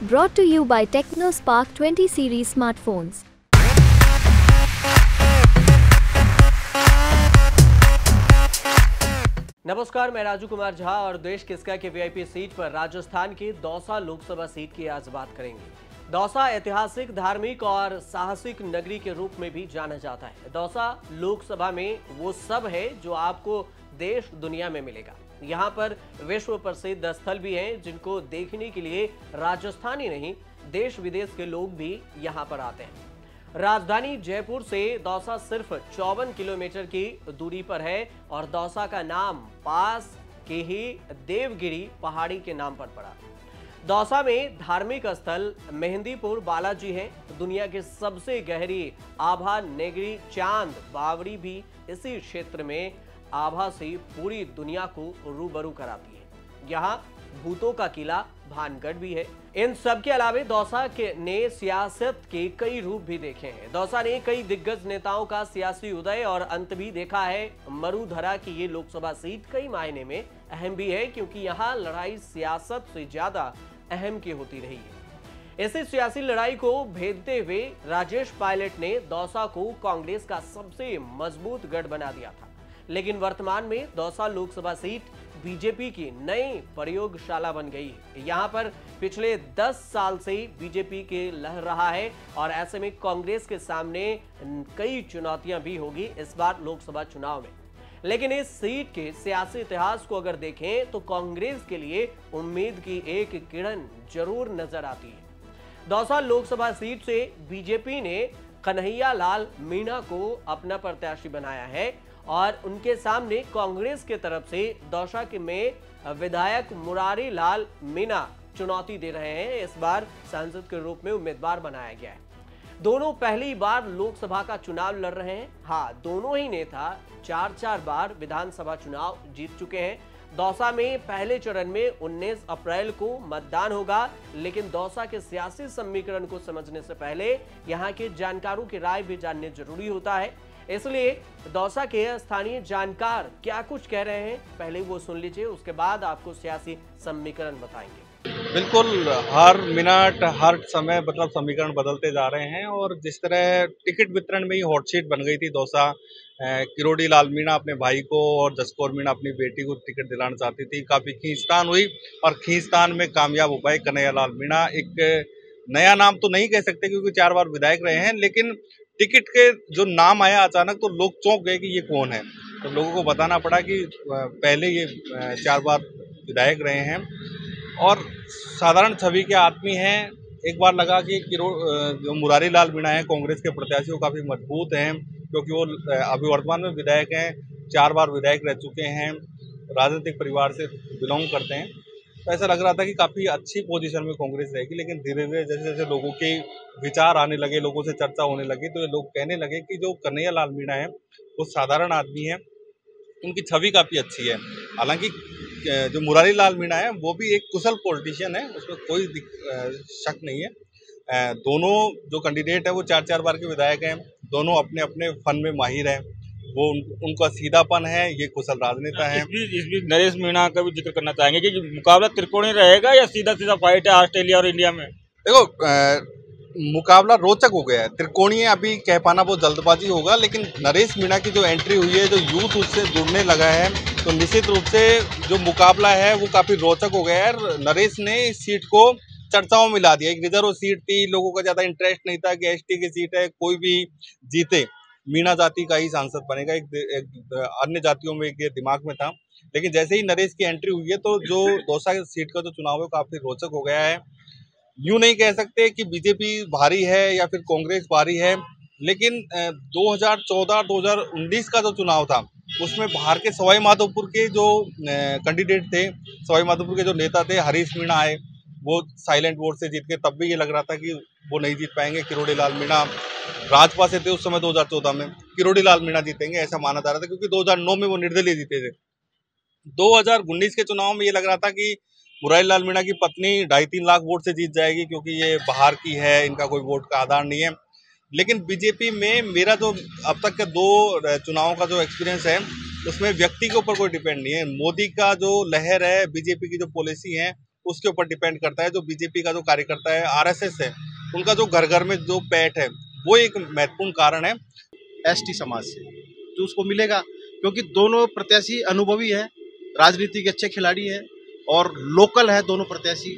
Brought to you by TechnoSpark 20 series smartphones. नमस्कार, मैं राजू कुमार झा और देश किसका के वीआईपी सीट पर राजस्थान की दौसा लोकसभा सीट की आज बात करेंगे। दौसा ऐतिहासिक, धार्मिक और साहसिक नगरी के रूप में भी जाना जाता है। दौसा लोकसभा में वो सब है जो आपको देश दुनिया में मिलेगा। यहाँ पर विश्व प्रसिद्ध स्थल भी हैं जिनको देखने के लिए राजस्थान ही नहीं देश विदेश के लोग भी यहाँ पर आते हैं। राजधानी जयपुर से दौसा सिर्फ 54 किलोमीटर की दूरी पर है और दौसा का नाम पास के ही देवगिरी पहाड़ी के नाम पर पड़ा। दौसा में धार्मिक स्थल मेहंदीपुर बालाजी है। दुनिया के सबसे गहरी आभा नेगरी चांद बावड़ी भी इसी क्षेत्र में आभा से पूरी दुनिया को रूबरू कराती है। यहाँ भूतों का किला भानगढ़ भी है। इन सब के अलावा दौसा के ने सियासत के कई रूप भी देखे हैं। दौसा ने कई दिग्गज नेताओं का सियासी उदय और अंत भी देखा है। मरुधरा की ये लोकसभा सीट कई मायने में अहम भी है क्योंकि यहाँ लड़ाई सियासत से ज्यादा अहम की होती रही है। इसी सियासी लड़ाई को भेदते हुए राजेश पायलट ने दौसा को कांग्रेस का सबसे मजबूत गढ़ बना दिया था, लेकिन वर्तमान में दौसा लोकसभा सीट बीजेपी की नई प्रयोगशाला बन गई है। यहाँ पर पिछले 10 साल से बीजेपी के लहर रहा है और ऐसे में कांग्रेस के सामने कई चुनौतियां भी होगी इस बार लोकसभा चुनाव में। लेकिन इस सीट के सियासी इतिहास को अगर देखें तो कांग्रेस के लिए उम्मीद की एक किरण जरूर नजर आती है। दौसा लोकसभा सीट से बीजेपी ने कन्हैया लाल मीणा को अपना प्रत्याशी बनाया है और उनके सामने कांग्रेस के तरफ से दौसा के में विधायक मुरारी लाल मीणा चुनौती दे रहे हैं। इस बार सांसद के रूप में उम्मीदवार बनाया गया है। दोनों पहली बार लोकसभा का चुनाव लड़ रहे हैं। हाँ, दोनों ही नेता 4-4 बार विधानसभा चुनाव जीत चुके हैं। दौसा में पहले चरण में 19 अप्रैल को मतदान होगा, लेकिन दौसा के सियासी समीकरण को समझने से पहले यहाँ के जानकारों की राय भी जानने जरूरी होता है। इसलिए दौसा के स्थानीय जानकार क्या कुछ कह रहे हैं, पहले वो सुन लीजिए, उसके बाद आपको सियासी समीकरण बताएंगे। बिल्कुल, हर मिनट हर समय मतलब समीकरण बदलते जा रहे हैं और जिस तरह टिकट वितरण में ही हॉट सीट बन गई थी दौसा, किरोड़ी लाल मीणा अपने भाई को और जसकौर मीणा अपनी बेटी को टिकट दिलाना चाहती थी। काफी खींचतान हुई और खींचतान में कामयाब हो पाए कन्हैया लाल मीणा। एक नया नाम तो नहीं कह सकते क्योंकि 4 बार विधायक रहे हैं, लेकिन टिकट के जो नाम आया अचानक तो लोग चौंक गए कि ये कौन है। तो लोगों को बताना पड़ा कि पहले ये 4 बार विधायक रहे हैं और साधारण छवि के आदमी हैं। एक बार लगा कि जो मुरारी लाल मीणा है कांग्रेस के प्रत्याशी, वो काफी मजबूत हैं क्योंकि वो अभी वर्तमान में विधायक हैं, 4 बार विधायक रह चुके हैं, राजनीतिक परिवार से बिलोंग करते हैं। तो ऐसा लग रहा था कि काफी अच्छी पोजीशन में कांग्रेस रहेगी, लेकिन धीरे धीरे जैसे जैसे लोगों के विचार आने लगे, लोगों से चर्चा होने लगी, तो ये लोग कहने लगे कि जो कन्हैया लाल मीणा है वो साधारण आदमी है, उनकी छवि काफी अच्छी है। हालांकि जो मुरारी लाल मीणा है वो भी एक कुशल पॉलिटिशियन है, उसमें कोई शक नहीं है। दोनों जो कैंडिडेट है वो 4-4 बार के विधायक हैं, दोनों अपने अपने फन में माहिर हैं। वो उनका सीधापन है, ये कुशल राजनेता है। इस बीच नरेश मीणा का भी जिक्र करना चाहेंगे कि मुकाबला त्रिकोणीय रहेगा या सीधा सीधा फाइट है ऑस्ट्रेलिया और इंडिया में? देखो, मुकाबला रोचक हो गया है। त्रिकोणीय अभी कह पाना बहुत जल्दबाजी होगा, लेकिन नरेश मीणा की जो एंट्री हुई है, जो यूथ उससे जुड़ने लगा है, तो निश्चित रूप से जो मुकाबला है वो काफी रोचक हो गया है। नरेश ने इस सीट को चर्चाओं में ला दिया। एक रिजर्व सीट थी, लोगों का ज्यादा इंटरेस्ट नहीं था कि एसटी की सीट है, कोई भी जीते मीणा जाति का ही सांसद बनेगा। एक अन्य जातियों में ये दिमाग में था, लेकिन जैसे ही नरेश की एंट्री हुई है तो जो दौसा सीट का जो चुनाव है काफी रोचक हो गया है। यूं नहीं कह सकते कि बीजेपी भारी है या फिर कांग्रेस भारी है, लेकिन 2014-2019 का जो चुनाव था उसमें बाहर के सवाई माधोपुर के जो कैंडिडेट थे, सवाई माधोपुर के जो नेता थे, हरीश मीणा आए, वो साइलेंट वोट से जीत के, तब भी ये लग रहा था कि वो नहीं जीत पाएंगे। किरोड़ी लाल मीणा राजपा से थे उस समय 2014 में, किरोड़ी लाल मीणा जीतेंगे ऐसा माना जा रहा था क्योंकि 2009 में वो निर्दलीय जीते थे। 2019 के चुनाव में ये लग रहा था कि मुरारी लाल मीणा की पत्नी 2.5-3 लाख वोट से जीत जाएगी क्योंकि ये बाहर की है, इनका कोई वोट का आधार नहीं है। लेकिन बीजेपी में मेरा जो अब तक के 2 चुनावों का जो एक्सपीरियंस है उसमें व्यक्ति के ऊपर कोई डिपेंड नहीं है। मोदी का जो लहर है, बीजेपी की जो पॉलिसी है, उसके ऊपर डिपेंड करता है। जो बीजेपी का जो कार्यकर्ता है, आरएसएस है, उनका जो घर घर में जो पैठ है, वो एक महत्वपूर्ण कारण है। एसटी समाज से जो उसको मिलेगा, क्योंकि दोनों प्रत्याशी अनुभवी हैं, राजनीति के अच्छे खिलाड़ी हैं और लोकल है दोनों प्रत्याशी।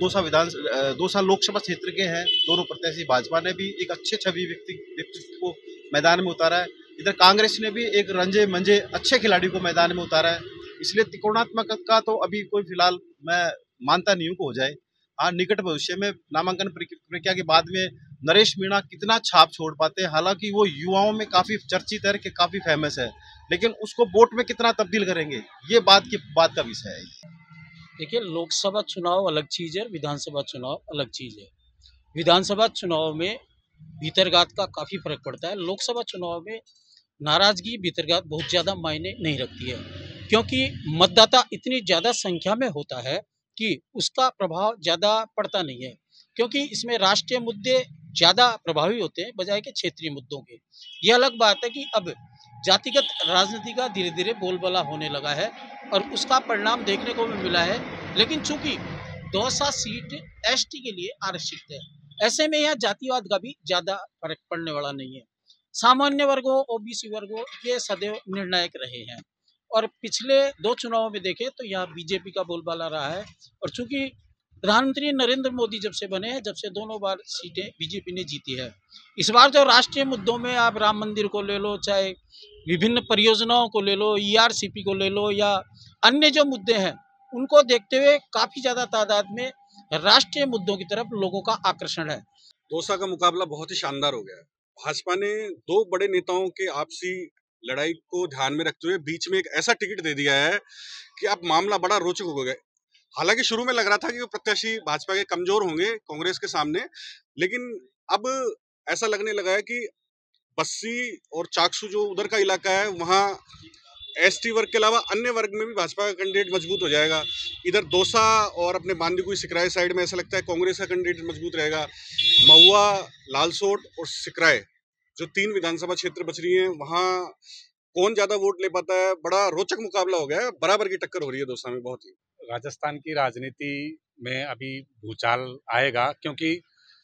दौसा लोकसभा क्षेत्र के हैं दोनों प्रत्याशी। भाजपा ने भी एक अच्छे छवि व्यक्तित्व को मैदान में उतारा है, इधर कांग्रेस ने भी एक रंजे मंजे अच्छे खिलाड़ी को मैदान में उतारा है। इसलिए त्रिकोणात्मक का तो अभी कोई फिलहाल मैं मानता नहीं हूँ को हो जाए। हाँ, निकट भविष्य में नामांकन प्रक्रिया के बाद में नरेश मीणा कितना छाप छोड़ पाते हैं। हालांकि वो युवाओं में काफी चर्चित है, कि काफी फेमस है, लेकिन उसको वोट में कितना तब्दील करेंगे, ये बात का विषय है। देखिए, लोकसभा चुनाव अलग चीज़ है, विधानसभा चुनाव अलग चीज़ है। विधानसभा चुनाव में भीतरगात का काफ़ी फर्क पड़ता है। लोकसभा चुनाव में नाराज़गी भीतरगात बहुत ज़्यादा मायने नहीं रखती है, क्योंकि मतदाता इतनी ज़्यादा संख्या में होता है कि उसका प्रभाव ज़्यादा पड़ता नहीं है, क्योंकि इसमें राष्ट्रीय मुद्दे ज़्यादा प्रभावी होते हैं बजाय के क्षेत्रीय मुद्दों के। ये अलग बात है कि अब जातिगत राजनीति का धीरे धीरे बोलबाला होने लगा है और उसका परिणाम देखने को भी मिला है। लेकिन चूंकि दौसा सीट एसटी के लिए आरक्षित है, ऐसे में यहाँ जातिवाद का भी ज़्यादा फर्क पड़ने वाला नहीं है। सामान्य वर्गों, ओबीसी वर्गों, ये सदैव निर्णायक रहे हैं और पिछले 2 चुनावों में देखें तो यहाँ बीजेपी का बोलबाला रहा है। और चूंकि प्रधानमंत्री नरेंद्र मोदी जब से बने हैं, जब से दोनों बार सीटें बीजेपी ने जीती है। इस बार जो राष्ट्रीय मुद्दों में आप राम मंदिर को ले लो, चाहे विभिन्न परियोजनाओं को ले लो, ईआरसीपी को ले लो, या अन्य जो मुद्दे हैं, उनको देखते हुए काफ़ी ज़्यादा तादाद में राष्ट्रीय मुद्दों की तरफ लोगों का आकर्षण है। दौसा का मुकाबला बहुत ही शानदार हो गया है। भाजपा ने 2 बड़े नेताओं के आपसी लड़ाई को ध्यान में रखते हुए बीच में एक ऐसा टिकट दे दिया है कि अब मामला बड़ा रोचक हो गया। हालांकि शुरू में लग रहा था कि वो प्रत्याशी भाजपा के कमजोर होंगे कांग्रेस के सामने, लेकिन अब ऐसा लगने लगा है कि बस्सी और चाकसू जो उधर का इलाका है, वहाँ एसटी वर्ग के अलावा अन्य वर्ग में भी भाजपा का कैंडिडेट मजबूत हो जाएगा। इधर दौसा और अपने बांदीकुई सिकराय साइड में ऐसा लगता है कांग्रेस का कैंडिडेट मजबूत रहेगा। महुआ, लालसोट और सिकराय जो 3 विधानसभा क्षेत्र बच रही हैं, वहाँ कौन ज्यादा वोट ले पाता है, बड़ा रोचक मुकाबला हो गया है। बराबर की टक्कर हो रही है दौसा में बहुत ही। राजस्थान की राजनीति में अभी भूचाल आएगा, क्योंकि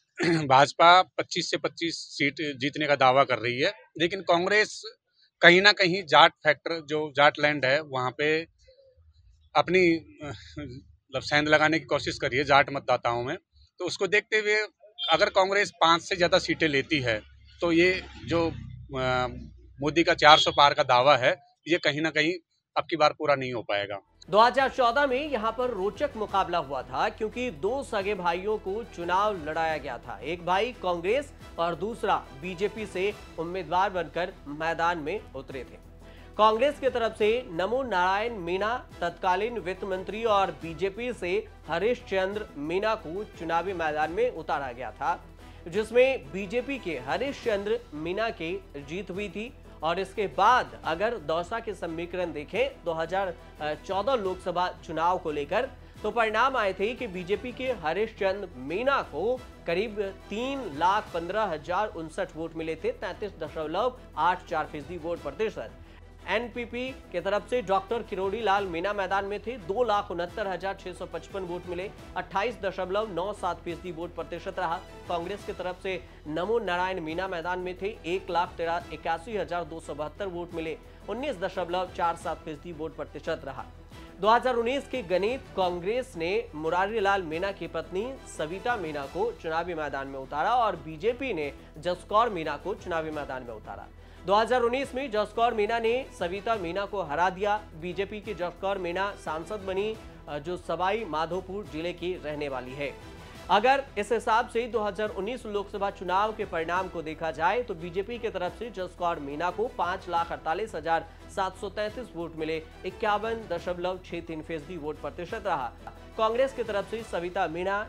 भाजपा 25 से 25 सीट जीतने का दावा कर रही है, लेकिन कांग्रेस कहीं ना कहीं जाट फैक्टर, जो जाट लैंड है, वहाँ पे अपनी सेंध लगाने की कोशिश कर रही है जाट मतदाताओं में। तो उसको देखते हुए अगर कांग्रेस 5 से ज़्यादा सीटें लेती है तो ये जो मोदी का 400 पार का दावा है, ये कहीं ना कहीं अब की बार पूरा नहीं हो पाएगा। 2014 में यहां पर रोचक मुकाबला हुआ था, क्योंकि 2 सगे भाइयों को चुनाव लड़ाया गया था। एक भाई कांग्रेस और दूसरा बीजेपी से उम्मीदवार बनकर मैदान में उतरे थे। कांग्रेस की तरफ से नमो नारायण मीणा तत्कालीन वित्त मंत्री और बीजेपी से हरीश चंद्र मीणा को चुनावी मैदान में उतारा गया था, जिसमें बीजेपी के हरीश चंद्र मीणा की जीत हुई थी। और इसके बाद अगर दौसा के समीकरण देखें 2014 लोकसभा चुनाव को लेकर, तो परिणाम आए थे कि बीजेपी के हरीश चंद्र मीणा को करीब 3,15,059 वोट मिले थे, 33.84% वोट प्रतिशत। एनपीपी की तरफ से डॉक्टर किरोड़ी लाल मीणा मैदान में थे, 2,69,655 वोट मिले, 28.97% वोट प्रतिशत रहा। कांग्रेस की तरफ से नमो नारायण मीणा मैदान में थे, 1,81,272 वोट मिले, 19.47% वोट प्रतिशत रहा। 2019 के गणित कांग्रेस ने मुरारी लाल मीणा की पत्नी सविता मीणा को चुनावी मैदान में उतारा और बीजेपी ने जसकौर मीणा को चुनावी मैदान में उतारा। 2019 में जसकौर मीणा ने सविता मीणा को हरा दिया। बीजेपी की जसकौर मीणा सांसद बनी, जो सवाई माधोपुर जिले की रहने वाली है। अगर इस हिसाब से 2019 लोकसभा चुनाव के परिणाम को देखा जाए तो बीजेपी की तरफ से जसकौर मीणा को 5,48,733 वोट मिले, 51.63% वोट प्रतिशत रहा। कांग्रेस की तरफ से सविता मीणा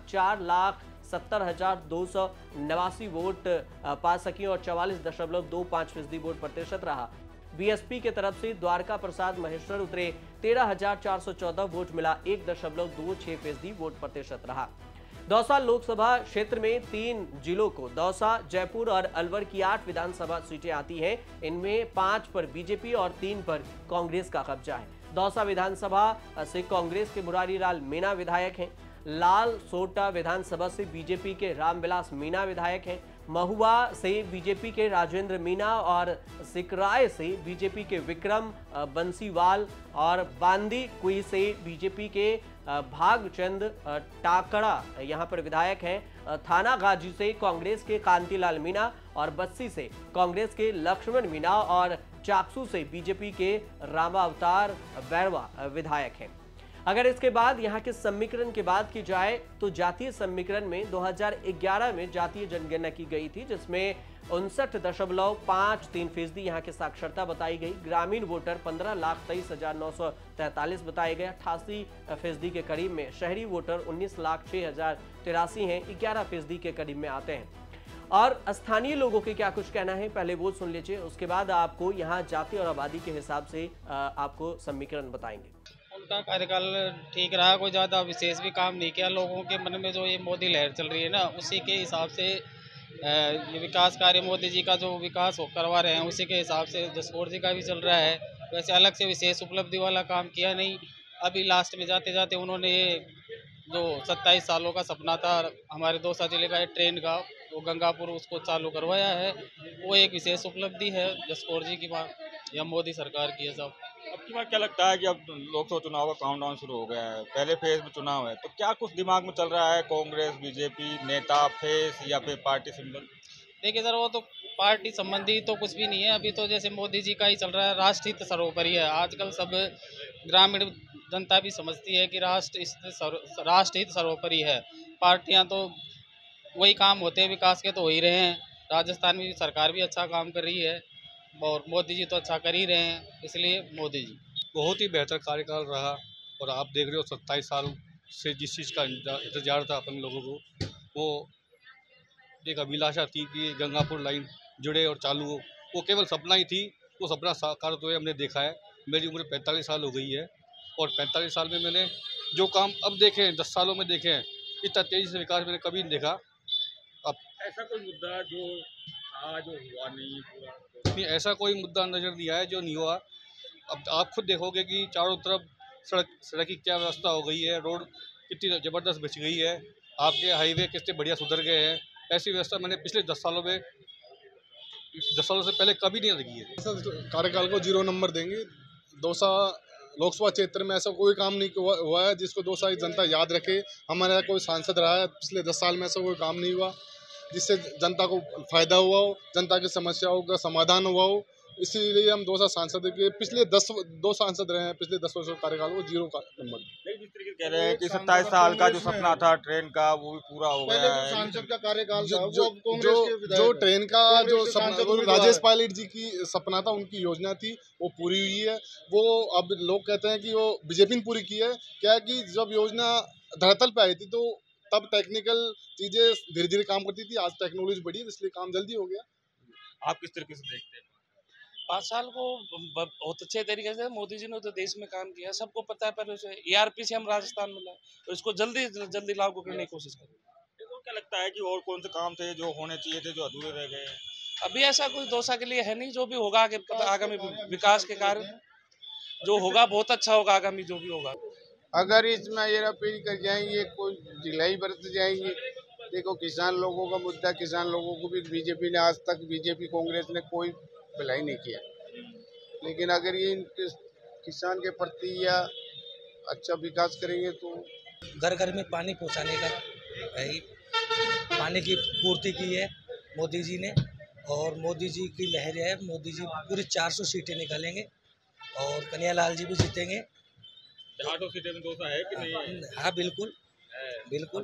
4,70,289 वोट पा सकी और 44.25% वोट प्रतिशत रहा। बीएसपी की तरफ से द्वारका प्रसाद महेश्वर उतरे, 13,414 वोट मिला, 1.26% वोट प्रतिशत रहा। दौसा लोकसभा क्षेत्र में 3 जिलों को दौसा, जयपुर और अलवर की 8 विधानसभा सीटें आती हैं। इनमें 5 पर बीजेपी और 3 पर कांग्रेस का कब्जा है। दौसा विधानसभा से कांग्रेस के मुरारी लाल मीणा विधायक हैं। लाल सोटा विधानसभा से बीजेपी के रामविलास मीणा विधायक हैं। महुआ से बीजेपी के राजेंद्र मीणा और सिकराय से बीजेपी के विक्रम बंसीवाल और बांदी कुई से बीजेपी के भागचंद टाकड़ा यहां पर विधायक हैं। थाना गाजी से कांग्रेस के कांतिलाल मीणा और बस्सी से कांग्रेस के लक्ष्मण मीणा और चाकसू से बीजेपी के रामावतार बैरवा विधायक हैं। अगर इसके बाद यहां के समीकरण की बात की जाए तो जातीय समीकरण में 2011 में जातीय जनगणना की गई थी, जिसमें 59.53% यहां की साक्षरता बताई गई। ग्रामीण वोटर 15,23,943 बताए गए। 88% के करीब में शहरी वोटर 19,06,083 हैं, 11% के करीब में आते हैं। और स्थानीय लोगों के क्या कुछ कहना है, पहले वो सुन लीजिए, उसके बाद आपको यहाँ जाति और आबादी के हिसाब से आपको समीकरण बताएंगे। उनका कार्यकाल ठीक रहा, कोई ज़्यादा विशेष भी काम नहीं किया। लोगों के मन में जो ये मोदी लहर चल रही है ना, उसी के हिसाब से ये विकास कार्य मोदी जी का जो विकास करवा रहे हैं उसी के हिसाब से जसकोर जी का भी चल रहा है। वैसे अलग से विशेष उपलब्धि वाला काम किया नहीं। अभी लास्ट में जाते जाते उन्होंने जो 27 सालों का सपना था हमारे दौसा जिले का ट्रेन का, वो गंगापुर उसको चालू करवाया है। वो एक विशेष उपलब्धि है जसकोर जी की बात या मोदी सरकार की है। सब अब की बार क्या लगता है कि अब लोकसभा चुनाव का काउंटडाउन शुरू हो गया है, पहले फेज में चुनाव है, तो क्या कुछ दिमाग में चल रहा है? कांग्रेस, बीजेपी, नेता, फेस या फिर पार्टी सिंबल? देखिए सर, वो तो पार्टी संबंधी तो कुछ भी नहीं है। अभी तो जैसे मोदी जी का ही चल रहा है, राष्ट्रहित सर्वोपरि है। आजकल सब ग्रामीण जनता भी समझती है कि राष्ट्रहित सर्वोपरि है। पार्टियां तो वही काम होते हैं विकास के, तो हो ही रहे हैं। राजस्थान में सरकार भी अच्छा काम कर रही है और मोदी जी तो अच्छा कर ही रहे हैं, इसलिए मोदी जी। बहुत ही बेहतर कार्यकाल रहा। और आप देख रहे हो 27 साल से जिस चीज़ का इंतजार था अपन लोगों को, वो एक अभिलाषा थी कि गंगापुर लाइन जुड़े और चालू हो, वो केवल सपना ही थी। वो सपना साकार होते हुए हमने देखा है। मेरी उम्र 45 साल हो गई है और 45 साल में मैंने जो काम अब देखे हैं, 10 सालों में देखे हैं, इतना तेज़ी से विकास मैंने कभी नहीं देखा। अब ऐसा कोई मुद्दा जो जो हुआ नहीं पूरा? नहीं, ऐसा कोई मुद्दा नज़र नहीं आया जो नहीं हुआ। अब आप खुद देखोगे कि चारों तरफ सड़क की क्या व्यवस्था हो गई है, रोड कितनी ज़बरदस्त बच गई है, आपके हाईवे कितने बढ़िया सुधर गए हैं। ऐसी व्यवस्था मैंने पिछले 10 सालों से पहले कभी नहीं लगी है। कार्यकाल को 0 नंबर देंगे। दौसा लोकसभा क्षेत्र में ऐसा कोई काम नहीं हुआ है जिसको दौसा की जनता याद रखे। हमारा कोई सांसद रहा है पिछले 10 साल में, ऐसा कोई काम नहीं हुआ जिससे जनता को फायदा हुआ हो, जनता की समस्याओं का समाधान हुआ हो। इसीलिए हम दौसा सांसद के पिछले 2 सांसद रहे हैं पिछले 10 वर्षों कार्यकाल को 0 का नंबर। जिस तरीके कह रहे हैं कि 27 साल का जो सपना था ट्रेन का वो भी पूरा हो गया है। सांसद का कार्यकाल था जो ट्रेन का जो सपना राजेश पायलट जी की सपना था, उनकी योजना थी, वो पूरी हुई है। वो अब लोग कहते हैं कि वो बीजेपी ने पूरी की है। क्या है कि जब योजना धरातल पे आई थी तो तब टेक्निकल चीजें धीरे धीरे काम करती थी, आज टेक्नोलॉजी बढ़ी इसलिए काम जल्दी हो गया। आप किस तरीके से देखते हैं? 5 साल को बहुत अच्छे तरीके से मोदी जी ने तो देश में काम किया, सबको पता है। पर ERP से हम राजस्थान में लाए, तो इसको जल्दी लागू करने की कोशिश करें। तो क्या लगता है कि और कौन से काम थे जो होने चाहिए थे जो अधूरे रह गए? अभी ऐसा कोई दौसा के लिए है नहीं। जो भी होगा आगामी विकास के कार्य जो होगा बहुत अच्छा होगा, आगामी जो भी होगा। अगर इसमें हेराफेरी कर जाएंगे, कोई ढिलाई बरत जाएंगे। देखो, किसान लोगों का मुद्दा, किसान लोगों को भी बीजेपी ने आज तक, बीजेपी कांग्रेस ने कोई भलाई नहीं किया। लेकिन अगर ये किसान के प्रति या अच्छा विकास करेंगे तो घर घर में पानी पहुंचाने का पानी की पूर्ति की है मोदी जी ने, और मोदी जी की लहर है। मोदी जी पूरी 400 सीटें निकालेंगे और कन्हैयालाल जी भी जीतेंगे। 800 सीटें में दौसा है कि नहीं? हाँ, बिल्कुल बिल्कुल।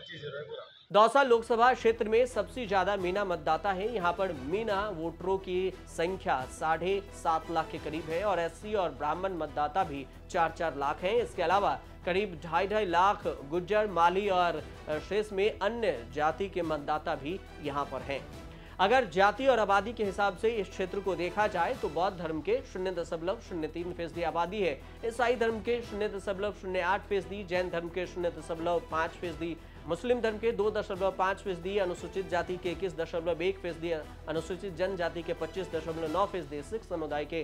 दौसा लोकसभा क्षेत्र में सबसे ज्यादा मीणा मतदाता है। यहाँ पर मीणा वोटरों की संख्या 7.5 लाख के करीब है और SC और ब्राह्मण मतदाता भी 4-4 लाख हैं। इसके अलावा करीब 2.5 लाख गुज्जर, माली और शेष में अन्य जाति के मतदाता भी यहाँ पर हैं। अगर जाति और आबादी के हिसाब से इस क्षेत्र को देखा जाए तो बौद्ध धर्म के 0.03% आबादी है, ईसाई धर्म के 0.08%, जैन धर्म के 0.5%, मुस्लिम धर्म के 2.5%, अनुसूचित जाति के 21.1%, अनुसूचित जनजाति के 25.9%, सिख समुदाय के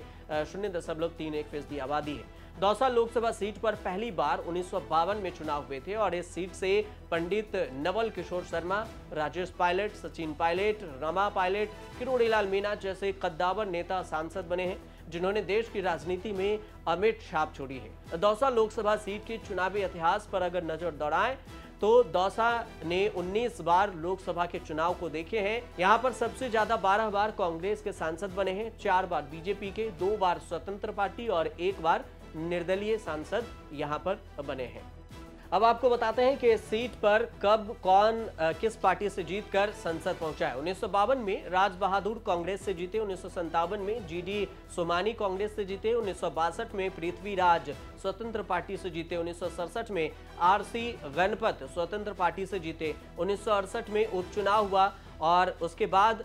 0.31% आबादी है। दौसा लोकसभा सीट पर पहली बार 1952 में चुनाव हुए थे और इस सीट से पंडित नवल किशोर शर्मा, राजेश पायलट, सचिन पायलट, रमा पायलट, किरोड़ी लाल मीणा जैसे कद्दावर नेता सांसद बने हैं, जिन्होंने देश की राजनीति में अमिट छाप छोड़ी है। दौसा लोकसभा सीट के चुनावी इतिहास पर अगर नजर दौड़ाएं तो दौसा ने 19 बार लोकसभा के चुनाव को देखे हैं। यहां पर सबसे ज्यादा 12 बार कांग्रेस के सांसद बने हैं, 4 बार बीजेपी के, 2 बार स्वतंत्र पार्टी और 1 बार निर्दलीय सांसद यहां पर बने हैं। अब आपको बताते हैं कि इस सीट पर कब कौन किस पार्टी से जीतकर संसद पहुंचा है। 1952 में राज बहादुर कांग्रेस से जीते, 1957 में जीडी सोमानी कांग्रेस से जीते, 1962 में पृथ्वीराज स्वतंत्र पार्टी से जीते, 1967 में आरसी गणपत स्वतंत्र पार्टी से जीते, 1968 में उपचुनाव हुआ और उसके बाद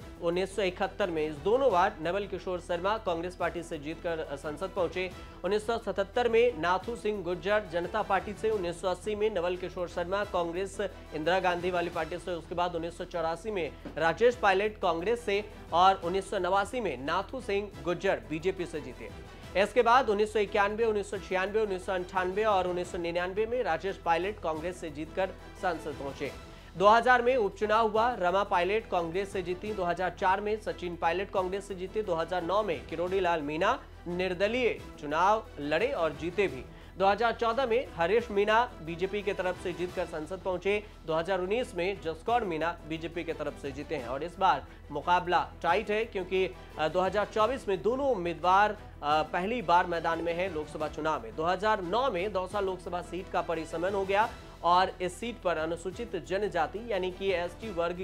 1971 में इस दोनों बार नवल किशोर शर्मा कांग्रेस पार्टी से जीतकर संसद पहुंचे। 1977 में नाथू सिंह गुर्जर जनता पार्टी से, 1980 में नवल किशोर शर्मा कांग्रेस इंदिरा गांधी वाली पार्टी से, उसके बाद 1984 में राजेश पायलट कांग्रेस से और 1989 में नाथू सिंह गुर्जर बीजेपी से जीते। इसके बाद 1991, 1996, 1998 और 1999 में राजेश पायलट कांग्रेस से जीतकर संसद पहुंचे। 2000 में उपचुनाव हुआ, रमा पायलट कांग्रेस से जीती, 2004 में सचिन पायलट कांग्रेस से जीते, 2009 में किरोड़ी लाल मीणा निर्दलीय चुनाव लड़े और जीते भी। 2014 में हरीश मीणा बीजेपी की तरफ से जीतकर संसद पहुंचे। 2019 में जसकौर मीणा बीजेपी की तरफ से जीते हैं और इस बार मुकाबला टाइट है क्योंकि 2024 में दोनों उम्मीदवार पहली बार मैदान में है लोकसभा चुनाव में। 2009 में दौसा लोकसभा सीट का परिसमन हो गया और इस सीट पर अनुसूचित जनजाति यानी कि एसटी वर्ग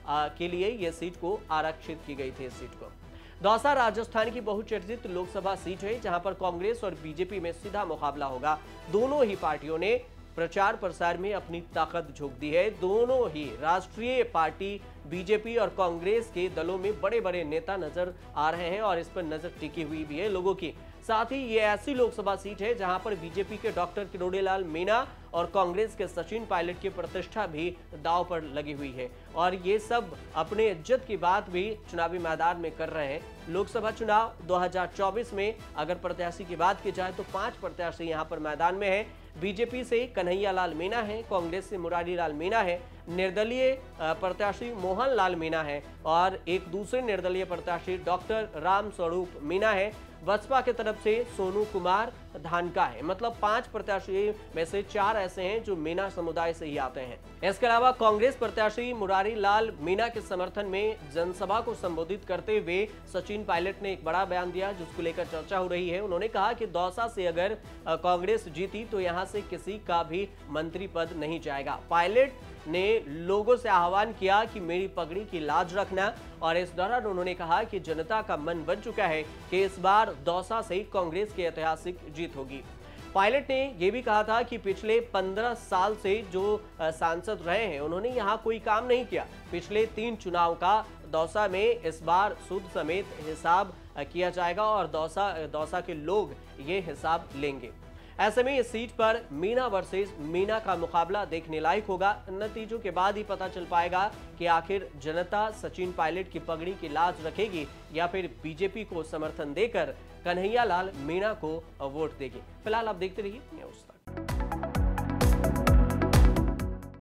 के लिए यह सीट को आरक्षित की गई थी। इस सीट को दौसा राजस्थान की बहुचर्चित लोकसभा सीट है जहां पर कांग्रेस और बीजेपी में सीधा मुकाबला होगा। दोनों ही पार्टियों ने प्रचार प्रसार में अपनी ताकत झोंक दी है। दोनों ही राष्ट्रीय पार्टी बीजेपी और कांग्रेस के दलों में बड़े बड़े नेता नजर आ रहे हैं और इस पर नजर टिकी हुई भी है लोगों की। साथ ही ये ऐसी लोकसभा सीट है जहां पर बीजेपी के डॉक्टर किरोड़ी लाल मीणा और कांग्रेस के सचिन पायलट की प्रतिष्ठा भी दांव पर लगी हुई है और ये सब अपने इज्जत की बात भी चुनावी मैदान में कर रहे हैं। लोकसभा चुनाव 2024 में अगर प्रत्याशी की बात की जाए तो 5 प्रत्याशी यहां पर मैदान में है। बीजेपी से कन्हैया लाल मीणा है, कांग्रेस से मुरारी लाल मीणा है, निर्दलीय प्रत्याशी मोहन लाल मीणा है और एक दूसरे निर्दलीय प्रत्याशी डॉक्टर राम स्वरूप मीणा है। बसपा की तरफ से सोनू कुमार धानका है। मतलब 5 प्रत्याशी में से 4 ऐसे हैं जो मीणा समुदाय से ही आते हैं। इसके अलावा कांग्रेस प्रत्याशी मुरारी लाल मीणा के समर्थन में जनसभा को संबोधित करते हुए सचिन पायलट ने एक बड़ा बयान दिया जिसको लेकर चर्चा हो रही है। उन्होंने कहा कि दौसा से अगर कांग्रेस जीती तो यहां से किसी का भी मंत्री पद नहीं जाएगा। पायलट ने लोगों से आह्वान किया कि मेरी पगड़ी की लाज रखना और इस दौरान उन्होंने कहा कि जनता का मन बन चुका है कि इस बार दौसा से कांग्रेस की ऐतिहासिक जीत होगी। पायलट ने यह भी कहा था कि पिछले 15 साल से जो सांसद रहे हैं उन्होंने यहां कोई काम नहीं किया। पिछले 3 चुनाव का दौसा में इस बार सूद समेत हिसाब किया जाएगा और दौसा के लोग ये हिसाब लेंगे। ऐसे में इस सीट पर मीणा वर्सेस मीणा का मुकाबला देखने लायक होगा। नतीजों के बाद ही पता चल पाएगा कि आखिर जनता सचिन पायलट की पगड़ी की लाज रखेगी या फिर बीजेपी को समर्थन देकर कन्हैया लाल मीणा को वोट देगी। फिलहाल आप देखते रहिए न्यूज़।